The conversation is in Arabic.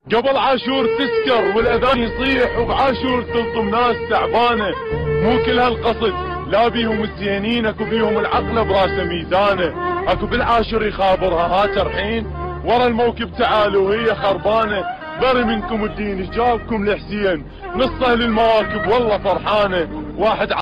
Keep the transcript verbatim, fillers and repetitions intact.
قبل عاشور تسكر والاذان يصيح، وبعاشور تلطم ناس تعبانه. مو كل هالقصد، لا بيهم الزينين، اكو بيهم العقل براسه ميزانه. اكو بالعاشر يخابرها هات الحين، ورا الموكب تعالوا وهي خربانه. بري منكم الدين جابكم لحسين، نصه للمواكب والله فرحانه. واحد